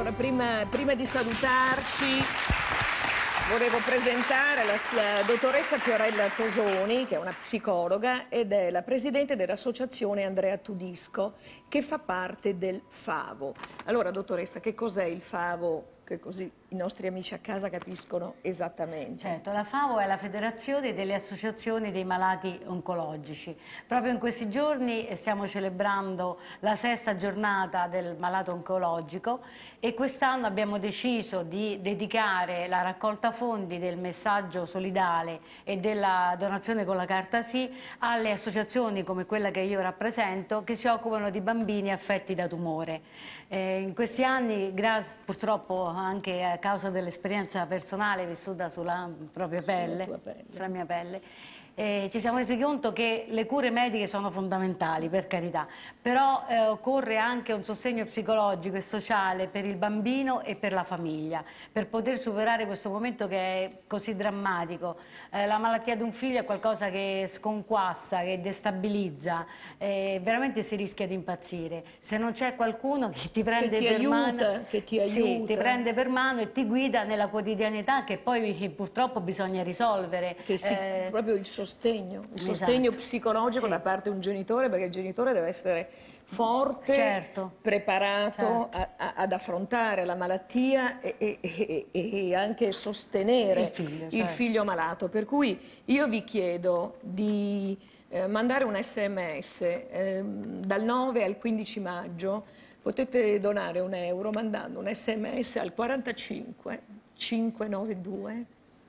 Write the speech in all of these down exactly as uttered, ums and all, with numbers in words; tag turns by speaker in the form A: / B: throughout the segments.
A: Allora, prima, prima di salutarci, volevo presentare la, la dottoressa Fiorella Tosoni, che è una psicologa ed è la presidente dell'associazione Andrea Tudisco, che fa parte del FAVO. Allora, dottoressa, che cos'è il FAVO? Che così i nostri amici a casa capiscono esattamente.
B: Certo, la FAVO è la Federazione delle Associazioni dei Malati Oncologici. Proprio in questi giorni stiamo celebrando la sesta giornata del malato oncologico e quest'anno abbiamo deciso di dedicare la raccolta fondi del messaggio solidale e della donazione con la carta Sì alle associazioni come quella che io rappresento, che si occupano di bambini affetti da tumore. Eh, in questi anni, purtroppo anche a causa dell'esperienza personale vissuta sulla propria pelle, sulla, pelle. sulla mia pelle, eh, ci siamo resi conto che le cure mediche sono fondamentali, per carità, però eh, occorre anche un sostegno psicologico e sociale per il bambino e per la famiglia, per poter superare questo momento che è così drammatico. Eh, la malattia di un figlio è qualcosa che sconquassa, che destabilizza, eh, veramente si rischia di impazzire. Se non c'è qualcuno che ti prende
A: che ti
B: per
A: aiuta,
B: mano,
A: che ti aiuta.
B: Sì, ti prende per mano e ti guida nella quotidianità che poi purtroppo bisogna risolvere.
A: Che si,
B: eh,
A: proprio il sostegno, il
B: esatto.
A: sostegno psicologico
B: Sì.
A: da parte di un genitore, perché il genitore deve essere forte,
B: certo.
A: preparato
B: certo.
A: a, a, ad affrontare la malattia e, e, e, e anche sostenere
B: il figlio, certo.
A: il figlio malato. Per cui io vi chiedo di eh, mandare un sms eh, dal nove al quindici maggio. Potete donare un euro mandando un sms al quarantacinque cinquecentonovantadue.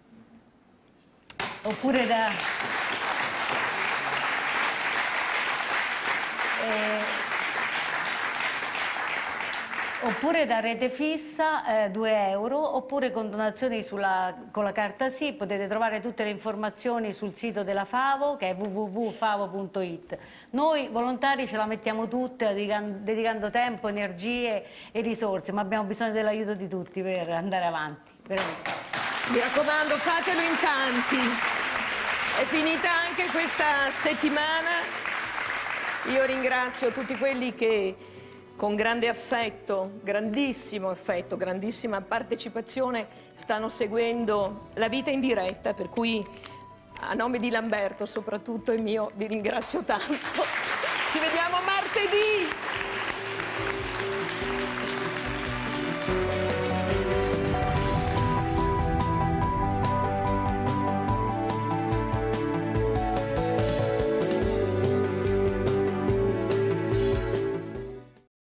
B: Oppure da... Eh... Oppure da rete fissa, eh, due euro, oppure con donazioni sulla, con la carta Sì. Potete trovare tutte le informazioni sul sito della FAVO, che è w w w punto favo punto it. Noi volontari ce la mettiamo tutte, dedicando, dedicando tempo, energie e risorse, ma abbiamo bisogno dell'aiuto di tutti per andare avanti. Veramente.
A: Mi raccomando, fatelo in tanti. È finita anche questa settimana. Io ringrazio tutti quelli che con grande affetto, grandissimo affetto, grandissima partecipazione stanno seguendo la vita in diretta, per cui a nome di Lamberto soprattutto e mio vi ringrazio tanto. Ci vediamo martedì!